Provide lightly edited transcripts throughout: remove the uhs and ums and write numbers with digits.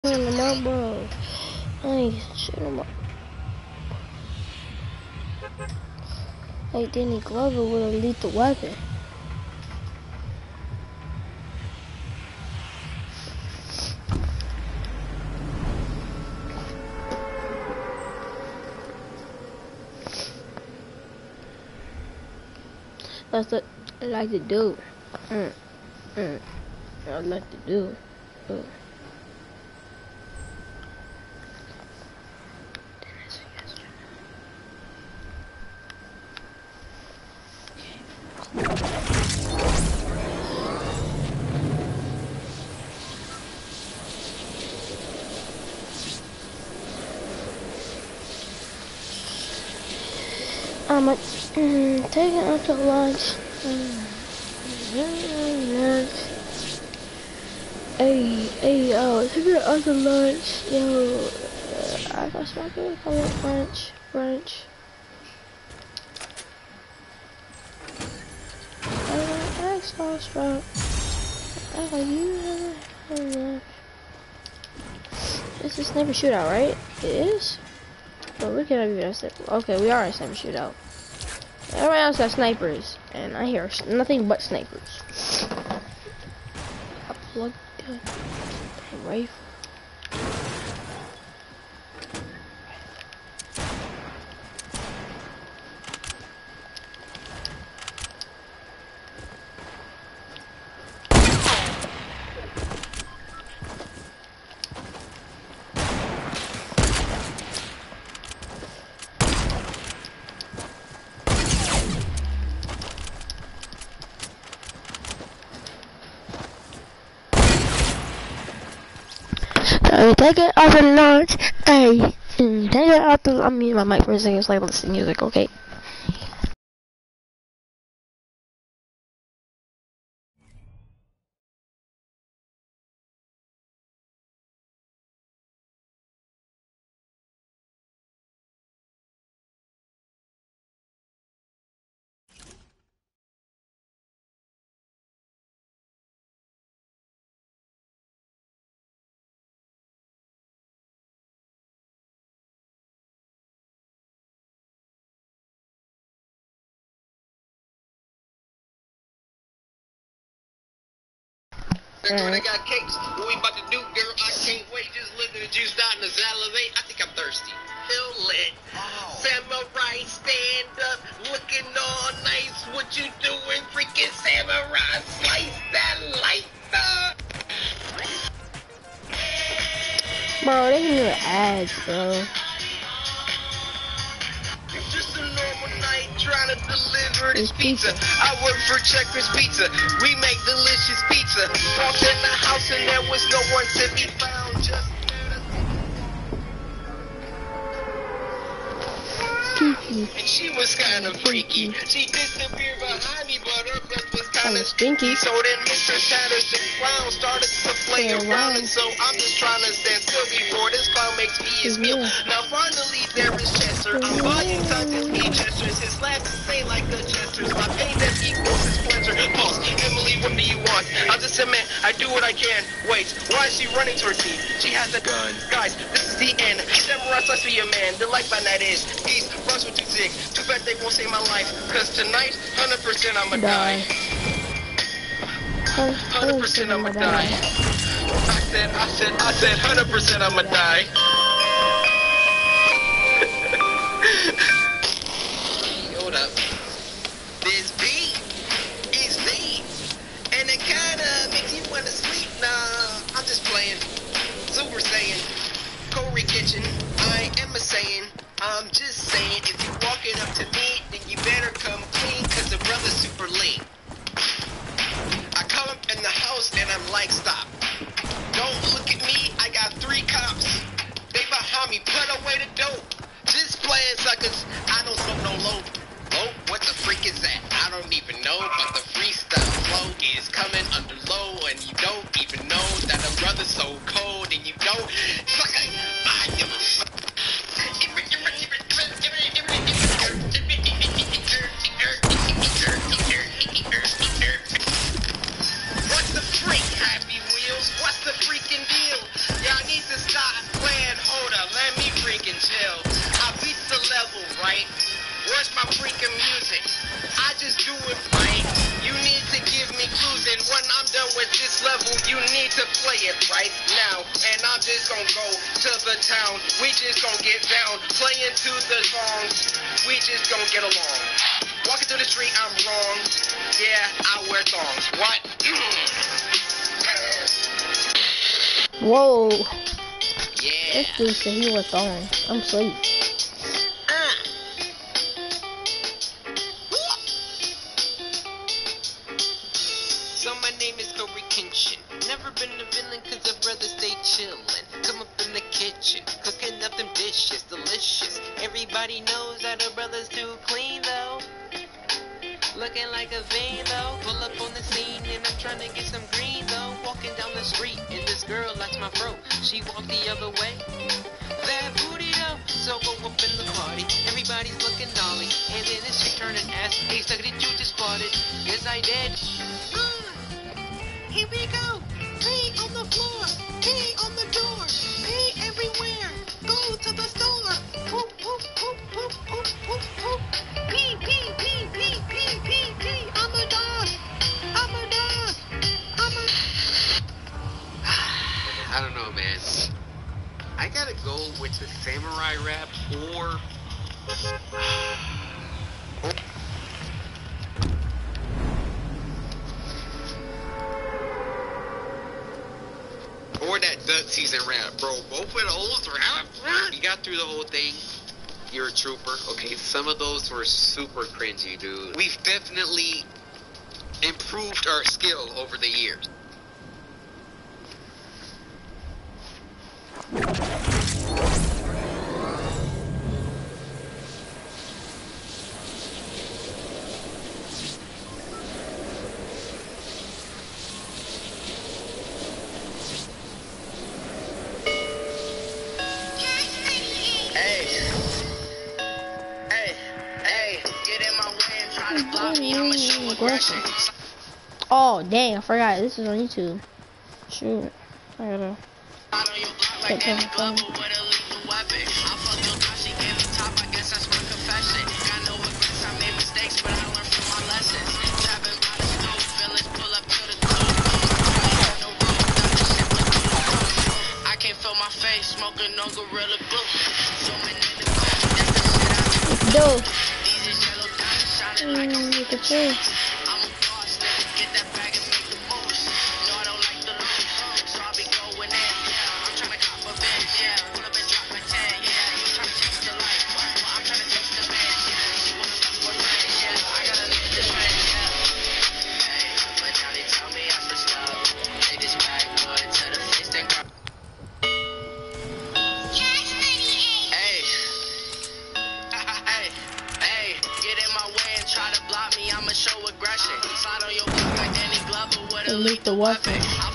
shooting him up, bro. I ain't shooting him up. Like Danny Glover with a lethal weapon. That's what I like to do. I like to do. I'm taking out to lunch. Hey, taking out to lunch. Yo, I got something called brunch. I saw Sprout. I like you. This is sniper shootout, right? It is. But we cannot even have okay, we are in sniper shootout. Everyone else got snipers, and I hear nothing but snipers. I plugged the rifle. Take it out the lunch, hey. Take it out the. I mean, my mic for a second is like listening to music, okay? I got cakes. What we about to do, girl? I can't wait. Just looking at you starting to salivate. I think I'm thirsty. Feel lit. Oh. Samurai, stand up, looking all nice. What you doing, freaking samurai? Slice that light up. Bro, they can do ads, bro. Just a normal night trying to deliver this pizza. I work for Checkers Pizza. We make delicious pizza. Walked in the house and there was no one to be found. Just and she was kind of freaky. She disappeared behind me, but her breath was kind of stinky. So then Mr. Patterson Clown started to play around, and so I'm just trying to stand still before this clown makes me his meal. Now finally there is Chester. I'm buying tons of speed gestures. His laugh is same like the gestures. My pain that equals his pleasure. Pause. Emily, what do you want? I'm just a man. I do what I can. Wait, why is she running towards me? She has a gun. Guys, this is the end. Samurai sucks be a man. The life by night is peace. Runs with 2 6. Too bad they won't save my life. Cause tonight, 100% I'ma die. 100% I'ma die. I said 100% I'ma die. Hold up. This beat is deep. And it kinda makes you wanna sleep. Nah, I'm just playing. Super Saiyan. Corey Kitchen. I am a Saiyan. I'm just saying, if you're walking up to me, then you better come clean, cause the brother's super lean. I come up in the house and I'm like, stop. Don't look at me, I got 3 cops. They behind me, put away the dope. Just playing suckers, I don't smoke no low. Low? What the freak is that? I don't even know, but the freestyle flow is coming under low, and you don't even know that a brother's so cold, and you don't. Sucker, I never. What's the freak, Happy Wheels? What's the freaking deal? Y'all need to right? Where's my freaking music? I just do it right. You need to give me clues, and when I'm done with this level, you need to play it right now. And I'm just gonna go to the town. We just gonna get down, playing to the songs. We just gonna get along. Walking through the street, I'm wrong. Yeah, I wear thongs. What? Whoa. Yeah. This dude said he was on. I'm asleep. So my name is Corey Kinshin. Never been a villain cause I'd rather stay chillin'. Come up in the kitchen, cooking up them dishes, delicious. Everybody knows that a brother's too clean though. Looking like a vein though. Pull up on the scene and I'm trying to get some green though. Walking down the street and this girl likes my fro. She walked the other way. That booty though. So go up in the party. Everybody's looking gnarly. And then this chick turned and asked, hey, sucker, did you just spotted? Yes, I did. Here we go. Pee on the floor. Pee on the door. Pee everywhere. Go to the store. Poop, poop, poop, poop, poop, poop, poop. Pee, pee, pee, pee, pee, pee, pee. I'm a dog. I'm a dog. I'm a... I don't know, man. I gotta go with the samurai rap or that duck season rap, bro. Both of those rap. You got through the whole thing. You're a trooper. Okay, some of those were super cringy, dude. We've definitely improved our skill over the years. Oh dang, I forgot this is on YouTube. Shoot. I gotta take that phone. I can't feel my face, smoking on Gorilla Glue. Dude. You can see. Delete the weapon. I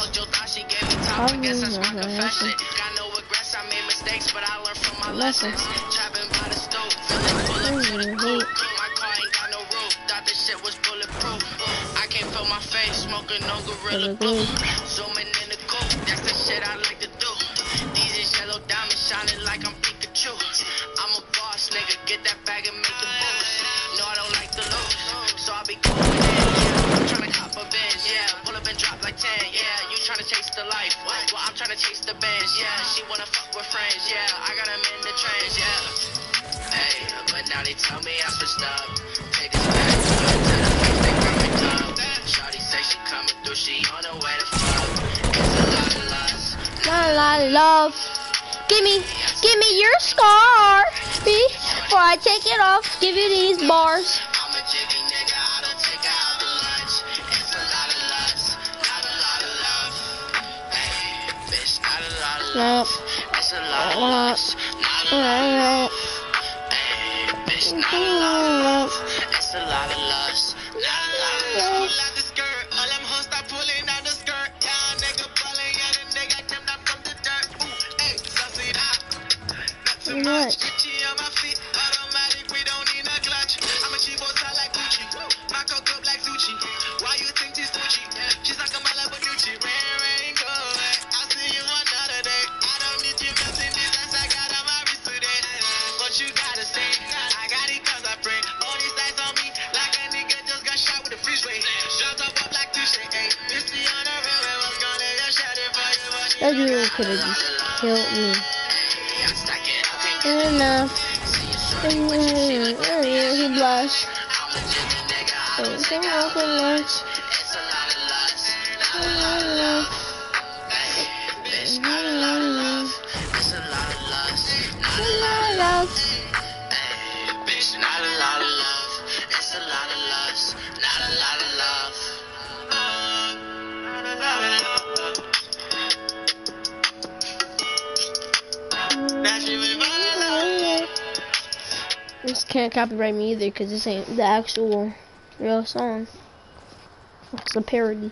guess that's my confession. Got no regrets, I made mistakes, but I learned from my lessons. Trapping by the stove, feeling full of my car ain't got no roof, thought this shit was bulletproof. I can't feel my face, smoking on Gorilla Glue. Zooming in the coupe, that's the shit I like to do. These is yellow diamonds shining like I'm Pikachu. I'm a boss, nigga, get that bag and make the moves. No, I don't like the lose, so I be cool with it. I'm tryna cop a Benz, yeah. Pull up and drop like 10, yeah. You tryna chase the life, well, I'm tryna chase the Benz, yeah. She wanna fuck with friends, yeah. I got them in the trends, yeah. Hey, but now they tell me I switched up. Take this back, to the face, they coming up. Shawty say she coming through, she on her way to fuck. It's a lot of lust. Not a lot of love. Give me your scar before I take it off. Give you these bars. I'm a jiggy nigga, I don't take out the lunch. It's a lot of lust, not a lot of love. Hey, bitch, not a lot of love. It's a lot of lust, not a lot of love. Hey, bitch, not a lot of love. It's a lot of lust, not a lot of love. Pull out the skirt, all them hoes start pulling out the skirt. Yeah, nigga ballin', yeah, the nigga came up from the dirt. Ooh, hey, saucy that. Not too much. Gucci on my feet, automatic, we don't need a clutch. I'm a cheap boss, I like Gucci. My coke up like sushi. Why you think this Gucci? She's like a Malabanucci. Rain, go away. I'll see you another day. I don't need you melting this ass. I got on my wrist today. What you gotta say? I got That dude could have just killed me. Enough. He blushed. Everything open lunch. This can't copyright me either because this ain't the actual real song. It's a parody.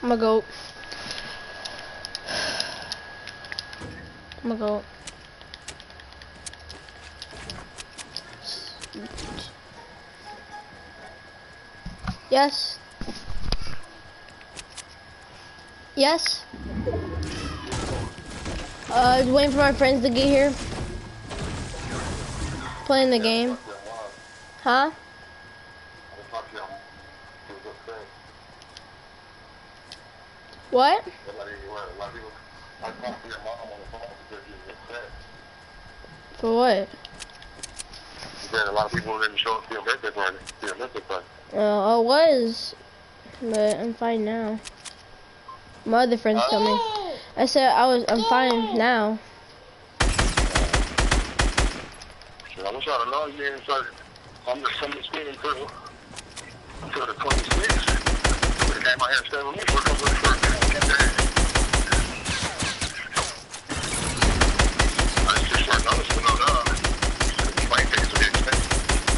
I'm gonna go. I'm gonna go. Yes. Yes. Waiting for my friends to get here. Playing the game. Huh? What? For what? A lot of people didn't show up to your birthday party. I was, but I'm fine now. My other friend's coming. I said I'm fine now. I wish I'd have known you didn't start on the Sunday skating crew until the 26th. Would have came out here and stayed with me for a couple of days. I just short notice to know that. Plane tickets would be expensive.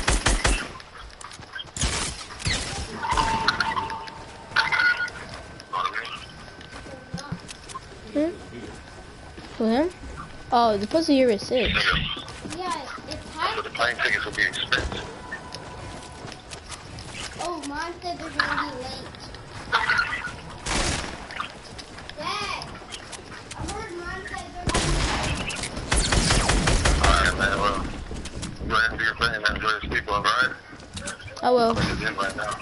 For him? Oh, the pussy here is 6. Yeah, it's high. So the plane tickets will be expensive. Oh, Mom said they're gonna be late. Dad, I heard Mom said they're gonna be late. Alright, man, well, go ahead and do your thing and enjoy your sleep, alright? I will. I'm in right now.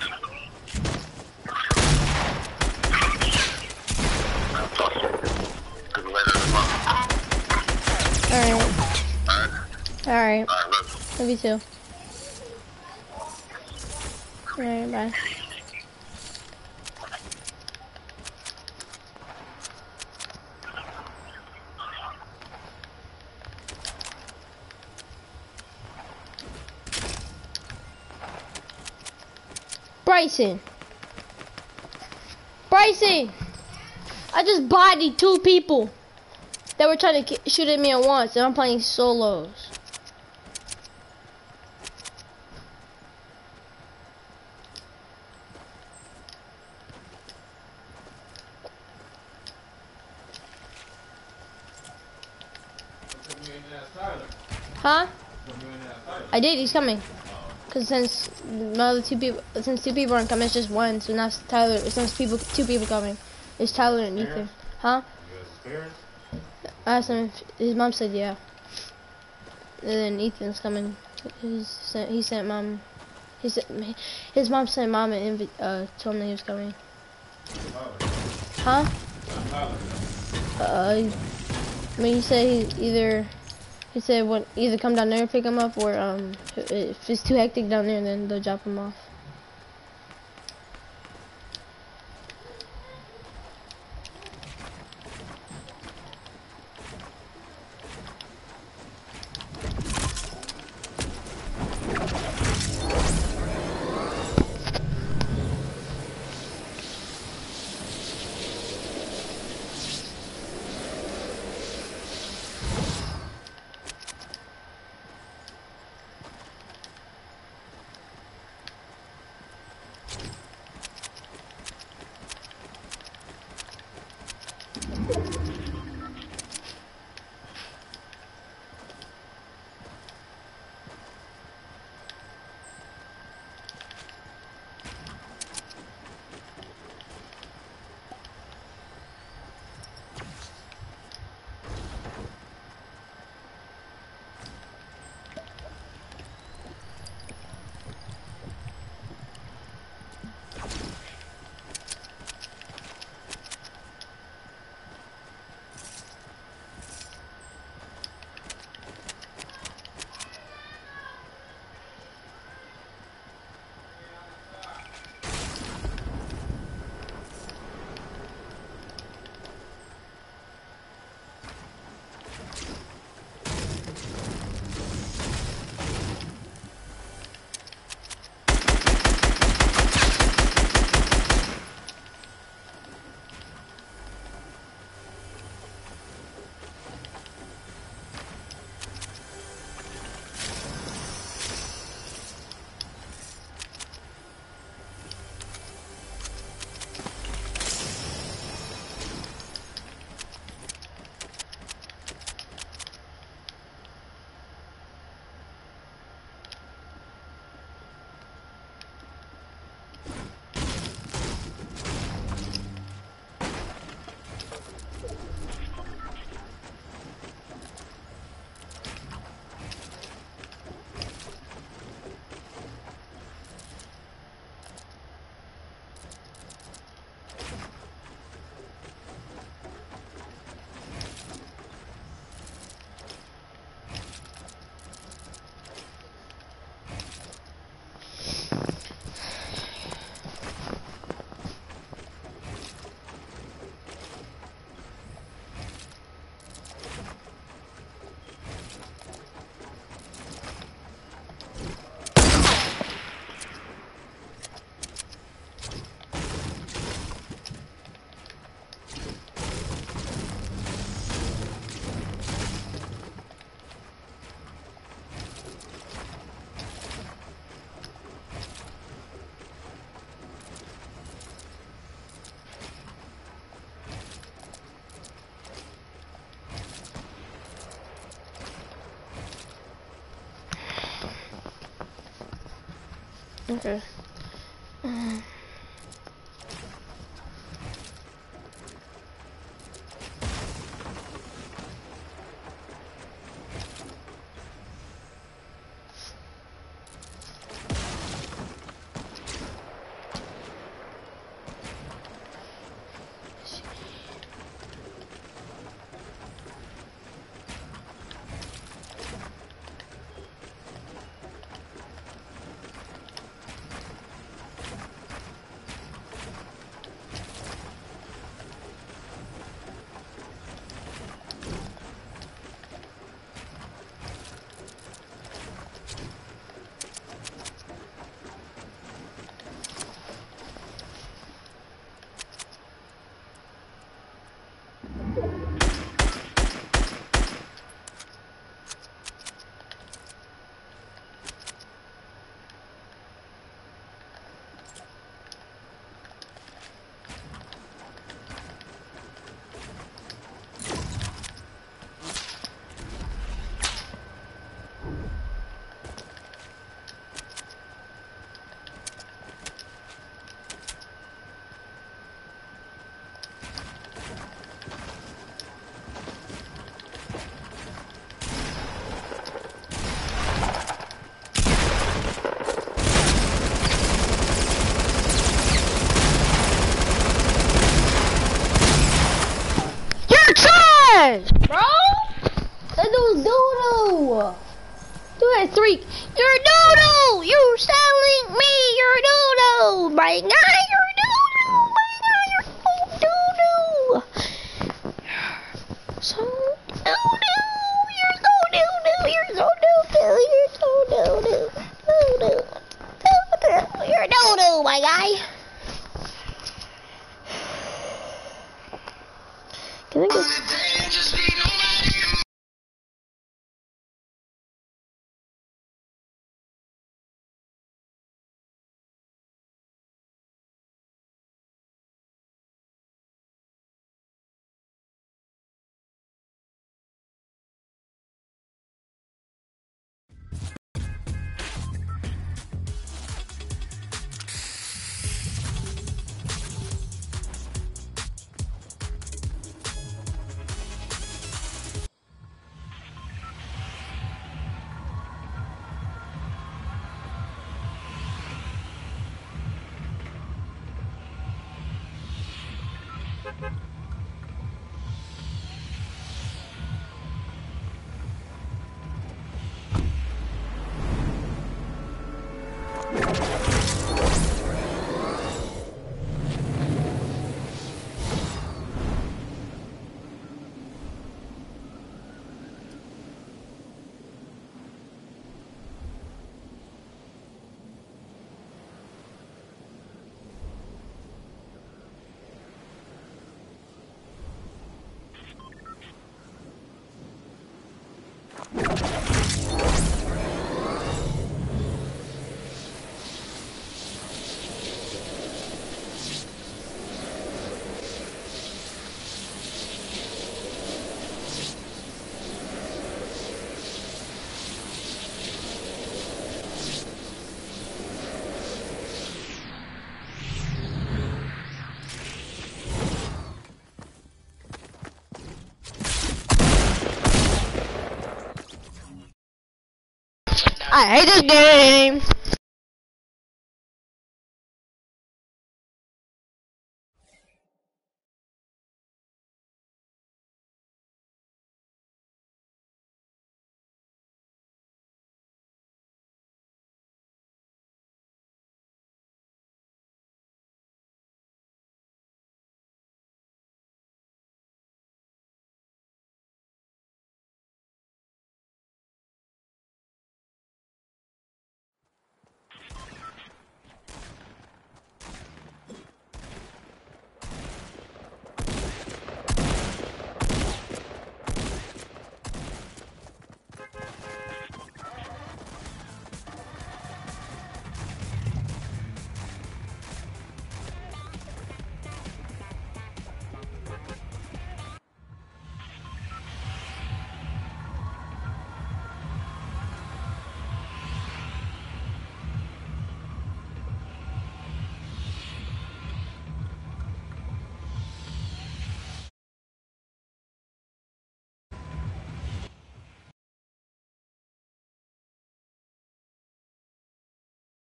I'll talk to you later tomorrow. Alright. Alright? Alright. Alright, love you. Love you too. Alright, bye. Bryson! Bryson! I just bodied 2 people that were trying to shoot at me at once, and I'm playing solos. Huh? I did. He's coming. Cause since my other 2 people, since 2 people aren't coming, it's just 1. So now it's Tyler. Since 2 people coming, it's Tyler and Ethan. Huh? I asked him if his mom said yeah. And then Ethan's coming. He sent mom. His mom sent mom an told him that he was coming. Huh? I mean, he said he said either come down there and pick him up, or if it's too hectic down there, then they'll drop him off. Okay. You're trash, bro. That dude's doodoo. Do that 3. You're doodoo. You selling me. You're doodoo. My guy, you're doodoo. My guy, you're doodoo. So doodoo. You're so doodoo. You're so doodoo. You're so doodoo. Doodoo. Doodoo. You're doodoo, my guy. Can I get... I hate this game.